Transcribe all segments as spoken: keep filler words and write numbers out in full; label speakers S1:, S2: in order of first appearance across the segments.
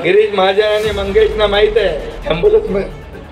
S1: गिरीश महाजन आणि मंगेशना माहित आहे ॲम्ब्युलन्स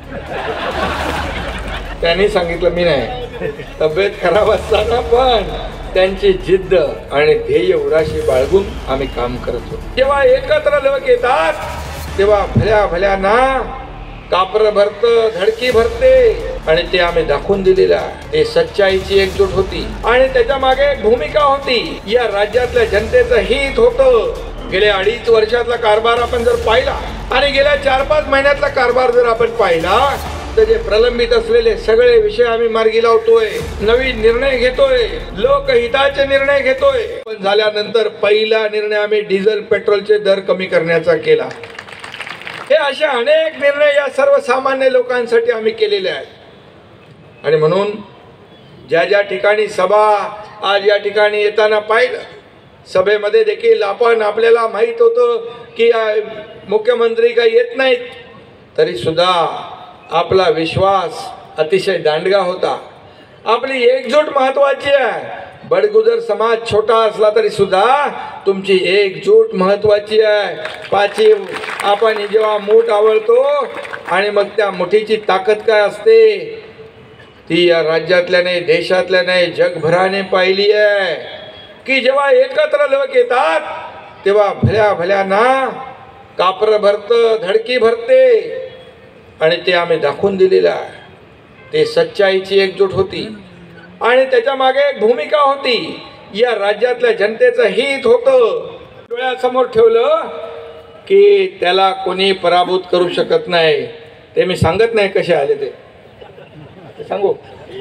S1: त्यांनी सांगितलं मी नाही. तब्येत खराब असताना पण त्यांची जिद्द आणि ध्येय उराशी बाळगून आम्ही काम करत होतो. जेव्हा एकत्र लोक येतात तेव्हा भल्या भल्याना कापर भरत, धडकी भरते आणि ते आम्ही दाखवून दिलेलं आहे. ते सच्चाईची एकजूट होती आणि त्याच्या मागे एक भूमिका होती. या राज्यातल्या जनतेचं हित होतं. गेल्या अडीच वर्षातला कारभार आपण जर पाहिला आणि गेल्या चार पाच महिन्यातला कारभार जर आपण पाहिला तर जे प्रलंबित असलेले सगळे विषय आम्ही मार्गी लावतोय, नवीन निर्णय घेतोय, लोकहिताचे निर्णय घेतोय. पण झाल्यानंतर पहिला निर्णय आम्ही डिझेल पेट्रोलचे दर कमी करण्याचा केला. हे असे अनेक निर्णय या सर्वसामान्य लोकांसाठी आम्ही केलेले आहेत. आणि म्हणून ज्या ज्या ठिकाणी सभा आज या ठिकाणी येताना पाहिलं, सभेमध्ये देखील आपण आपल्याला माहित होतं की मुख्यमंत्री काही येत नाहीत, तरी सुद्धा आपला विश्वास अतिशय दांडगा होता. आपली एकजूट महत्वाची आहे. बडगुजर समाज छोटा असला तरी सुद्धा तुमची एकजूट महत्वाची आहे. पाची आपण जेव्हा मूठ आवळतो आणि मग त्या मुठीची ताकद काय असते ती या राज्यातल्या नाही, देशातल्या नाही, जगभराने पाहिली आहे की जेव्हा एकत्र लोक येतात तेव्हा भल्या भल्याना कापर भरत, धडकी भरते आणि ते आम्ही दाखवून दिलेलं आहे. ते सच्चाईची एकजूट होती आणि त्याच्या मागे एक भूमिका होती. या राज्यातल्या जनतेचं हित होतं. डोळ्यासमोर ठेवलं की त्याला कोणी पराभूत करू शकत नाही. ते मी सांगत नाही कसे आले ते सांगू.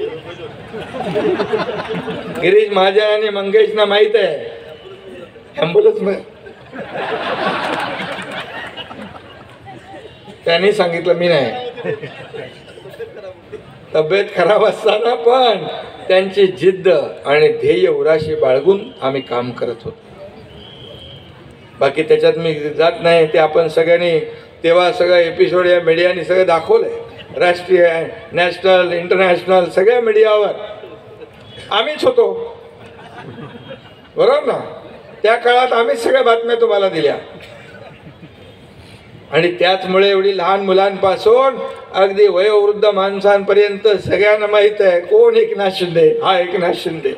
S1: गिरीश महाजन आणि मंगेशना माहित आहे ॲम्ब्युलन्स त्यांनी सांगितलं मी नाही. तब्येत खराब असताना पण त्यांची जिद्द आणि ध्येय उराशी बाळगून आम्ही काम करत होतो. बाकी त्याच्यात मी जात नाही. ते आपण सगळ्यांनी तेव्हा सगळं एपिसोड या मीडियाने सगळं दाखवलंय. राष्ट्रीय, नॅशनल, इंटरनॅशनल सगळ्या मीडियावर आम्हीच होतो, बरोबर ना. त्या काळात आम्हीच सगळ्या बातम्या तुम्हाला दिल्या आणि त्याचमुळे एवढी लहान मुलांपासून अगदी वयोवृद्ध माणसांपर्यंत सगळ्यांना माहित आहे कोण एकनाथ शिंदे. हा एकनाथ शिंदे.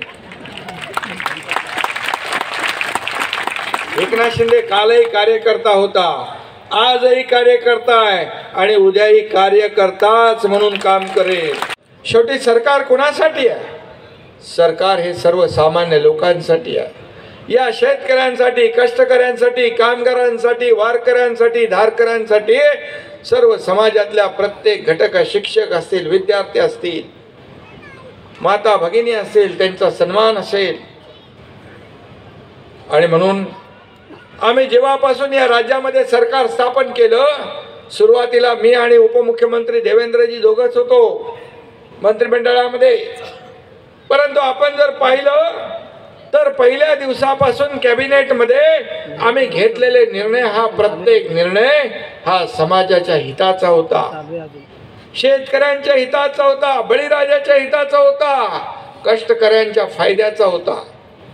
S1: एकनाथ शिंदे कालही कार्यकर्ता होता, आजही कार्यकर्ता आहे आणि उद्याही कार्यकर्ताच म्हणून काम करेल. शेवटी सरकार कोणासाठी आहे? सरकार हे सर्वसामान्य लोकांसाठी आहे. या शेतकऱ्यांसाठी, कष्टकऱ्यांसाठी, कामगारांसाठी, वारकऱ्यांसाठी, धारकऱ्यांसाठी, सर्व समाजातल्या प्रत्येक घटक, शिक्षक असतील, विद्यार्थी असतील, माता भगिनी असतील, त्यांचा सन्मान असेल. आणि म्हणून आम्ही जेव्हापासून या राज्यामध्ये सरकार स्थापन केलं, सुरुवातीला मी आणि उपमुख्यमंत्री देवेंद्रजी दोघंच होतो मंत्रिमंडळामध्ये. परंतु आपण जर पाहिलं तर पहिल्या दिवसापासून कॅबिनेटमध्ये आम्ही घेतलेले निर्णय, हा प्रत्येक निर्णय हा समाजाच्या हिताचा होता, शेतकऱ्यांच्या हिताचा होता, बळीराजाच्या हिताचा होता, कष्टकऱ्यांच्या फायद्याचा होता.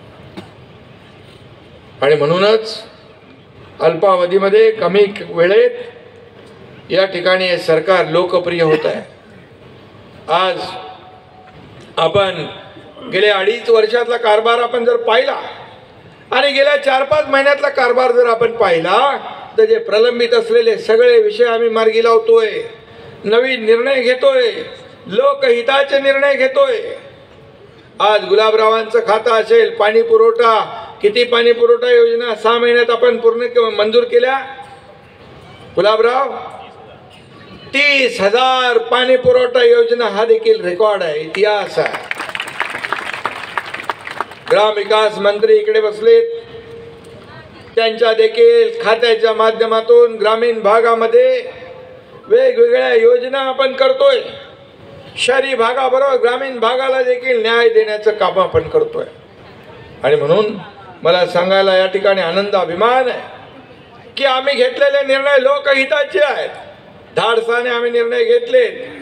S1: आणि म्हणूनच अल्पावधीमध्ये, कमी वेळेत या ठिकाणी हे सरकार लोकप्रिय होत आहे. आज आपण गेल्या अडीच वर्षातला कारभार आपण जर पाहिला आणि गेल्या चार पाच महिन्यातला कारभार जर आपण पाहिला तर जे प्रलंबित असलेले सगळे विषय आम्ही मार्गी लावतोय, नवीन निर्णय घेतोय, लोकहिताचे निर्णय घेतोय. आज गुलाबरावांचं खातं असेल, पाणी पुरवठा, किती पाणी पुरवठा योजना सहा महिन्यात आपण पूर्ण मंजूर केल्या? गुलाबराव, तीस हजार पाणी पुरवठा योजना हा देखील रेकॉर्ड आहे, इतिहास आहे. ग्रामविकास मंत्री इकडे बसलेत, त्यांच्या देखील खात्याच्या माध्यमातून ग्रामीण भागामध्ये वेगवेगळ्या योजना आपण करतोय. शहरी भागाबरोबर ग्रामीण भागाला देखील न्याय देण्याचं काम आपण करतोय. आणि म्हणून मला सांगायला या ठिकाणी आनंद, अभिमान आहे की आम्ही घेतलेले निर्णय लोकहिताचे आहेत. धाडसाने आम्ही निर्णय घेतले.